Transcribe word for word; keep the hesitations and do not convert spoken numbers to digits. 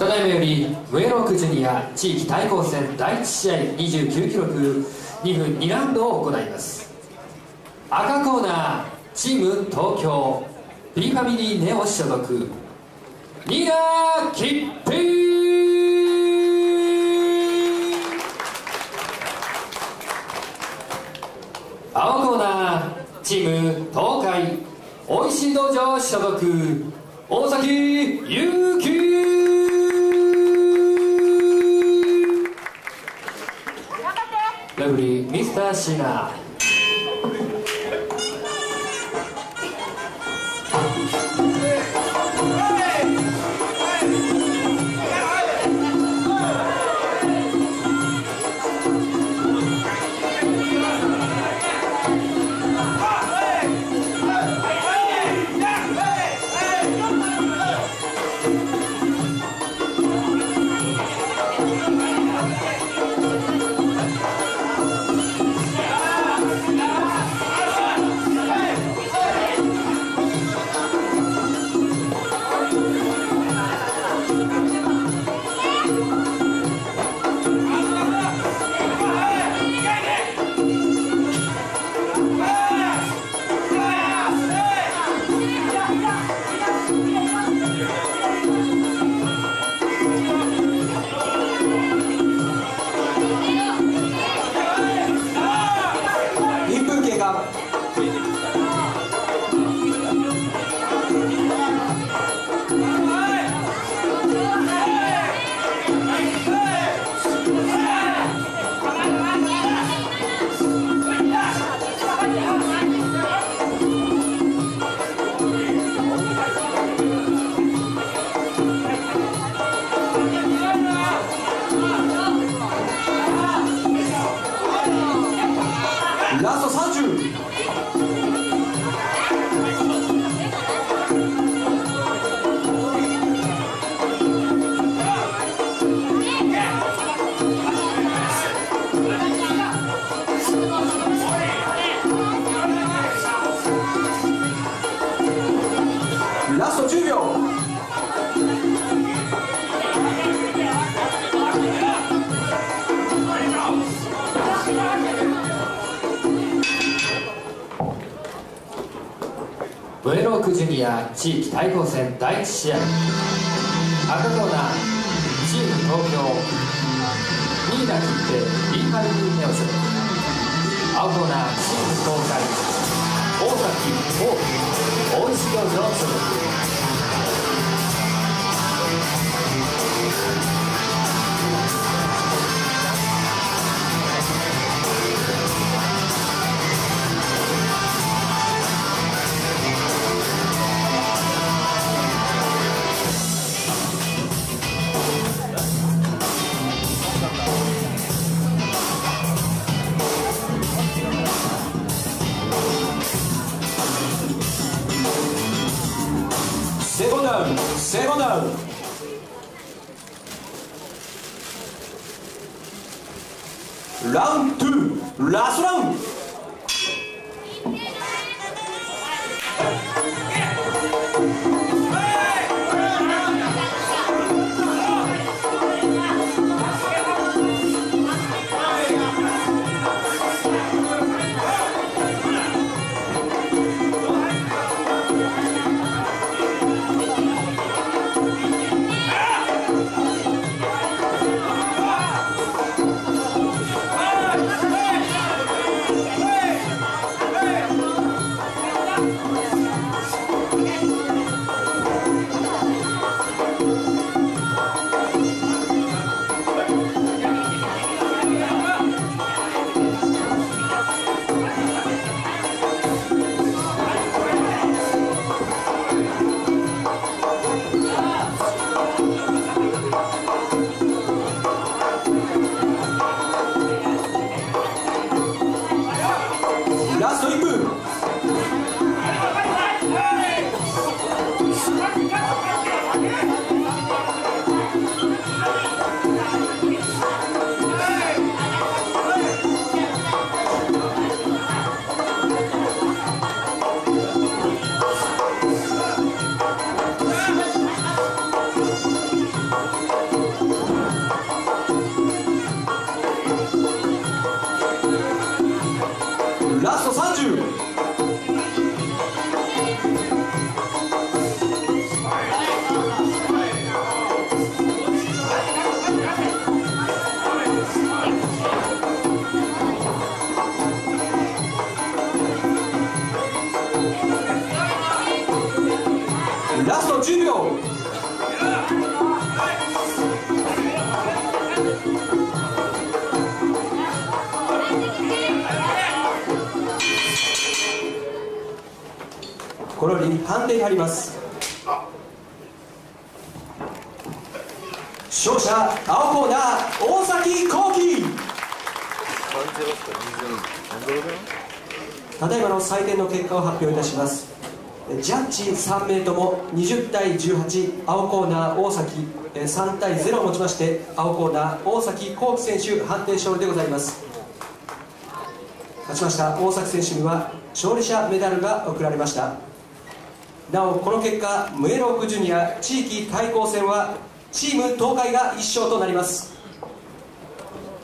ただいまより上六ジュニア地域対抗戦だいいち試合にじゅうきゅうキロ級にふんにラウンドを行います。赤コーナーチーム東京 B ファミリーネオ所属新名希平。青コーナーチーム東海大石道場所属大崎孔稀。レフリーミスターシナ。 ラストさんじゅう。ラストじゅうびょう。 ブエロークジュニア地域対抗戦だいいち試合赤コーナーチーム東京新名希平 B ファミリーネオ所属青コーナーチーム東海大崎孔稀大石道場所属。 セコンドダウン、セコンドダウン。ラウンドツー、ラストラウンド。ラストいっぷん。 ラストじゅうびょう。このように判定に入ります。勝者青コーナー大崎孔稀。ただいまの採点の結果を発表いたします。ジャッジさん名ともにじゅうたいじゅうはち、青コーナー大崎さんたいゼロをもちまして青コーナー大崎孔稀選手判定勝利でございます。勝ちました大崎選手には勝利者メダルが贈られました。なおこの結果ムエロークジュニア地域対抗戦はチーム東海がいっ勝となります。